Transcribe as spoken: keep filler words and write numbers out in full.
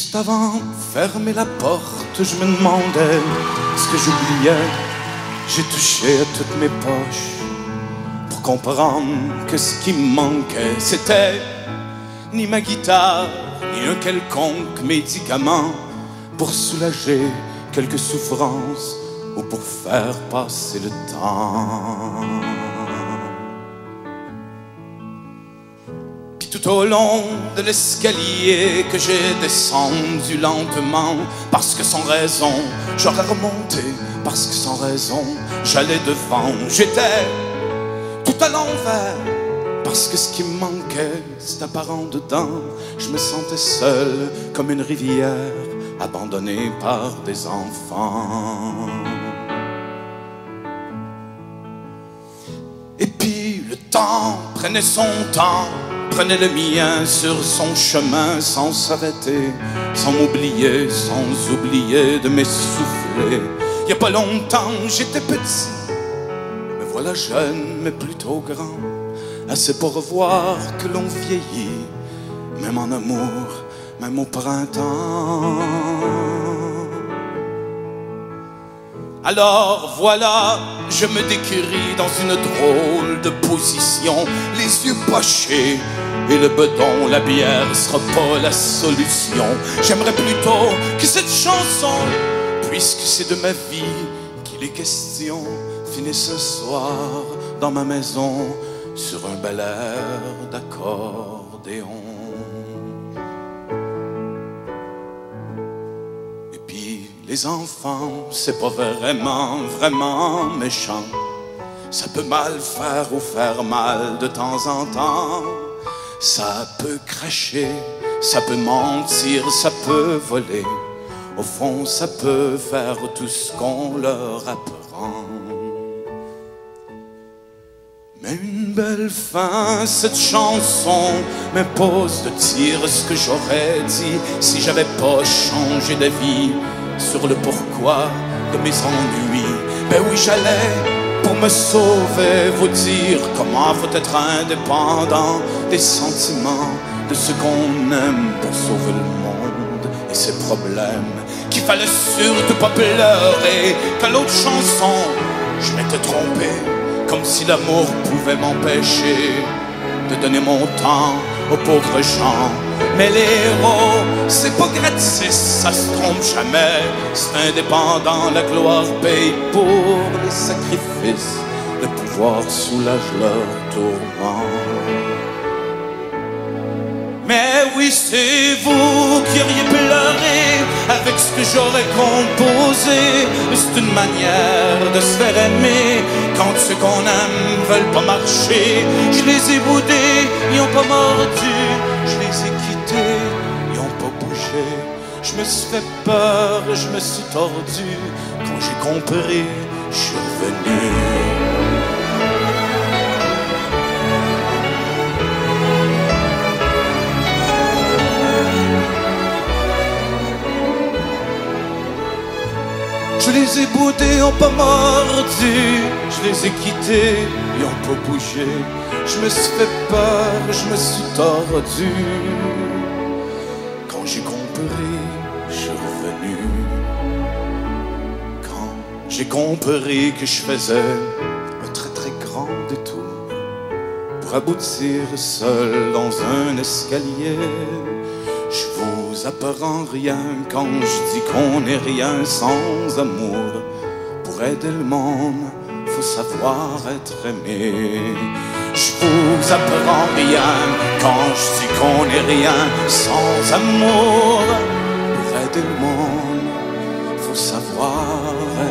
Juste avant de fermer la porte, je me demandais ce que j'oubliais. J'ai touché à toutes mes poches pour comprendre que ce qui me manquait, c'était ni ma guitare, ni un quelconque médicament pour soulager quelques souffrances ou pour faire passer le temps. Puis tout au long de l'escalier que j'ai descendu lentement, parce que sans raison j'aurais remonté, parce que sans raison j'allais devant, j'étais tout à l'envers, parce que ce qui me manquait c'est apparent dedans. Je me sentais seul comme une rivière abandonnée par des enfants. Et puis le temps prenait son temps, prenait le mien sur son chemin sans s'arrêter, sans m'oublier, sans oublier de m'essouffler. Il n'y a pas longtemps j'étais petit, me voilà jeune mais plutôt grand, assez pour voir que l'on vieillit, même en amour, même au printemps. Alors voilà, je me décrire dans une drôle de position, les yeux pochés et le bedon, la bière sera pas la solution. J'aimerais plutôt que cette chanson, puisque c'est de ma vie qu'il est question, finisse ce soir dans ma maison sur un bel air d'accordéon. Et puis les enfants, c'est pas vraiment, vraiment méchant. Ça peut mal faire ou faire mal de temps en temps. Ça peut cracher, ça peut mentir, ça peut voler. Au fond, ça peut faire tout ce qu'on leur apprend. Mais une belle fin, cette chanson m'impose de dire ce que j'aurais dit si j'avais pas changé d'avis sur le pourquoi de mes ennuis. Ben oui, j'allais pour me sauver vous dire comment faut être indépendant des sentiments de ce qu'on aime pour sauver le monde et ses problèmes. Qu'il fallait surtout pas pleurer, qu'à l'autre chanson je m'étais trompé, comme si l'amour pouvait m'empêcher de donner mon temps aux pauvres gens. Mais les héros, c'est pas gratis, ça se trompe jamais. C'est indépendant, la gloire paye pour les sacrifices. Le pouvoir soulage leur tourment. Mais oui, c'est vous qui auriez pleuré avec ce que j'aurais composé. C'est une manière de se faire aimer quand ceux qu'on aime veulent pas marcher. Je les ai boudés, ils ont pas mordu. Je les ai quittés, ils ont pas bougé. Je me suis fait peur, je me suis tordu. Quand j'ai compris, je suis revenu. Je les ai boudés, ils ont pas mordu. Je les ai quittés, ils ont pas bougé. Je me suis fait peur, je me suis tordu. Quand j'ai compris, je suis revenu. Quand j'ai compris que je faisais un très très grand détour pour aboutir seul dans un escalier. Je vous apprends rien quand je dis qu'on n'est rien sans amour. Pour aider le monde, faut savoir être aimé. Je vous apprends rien quand je dis qu'on n'est rien sans amour. Pour aider le monde, faut savoir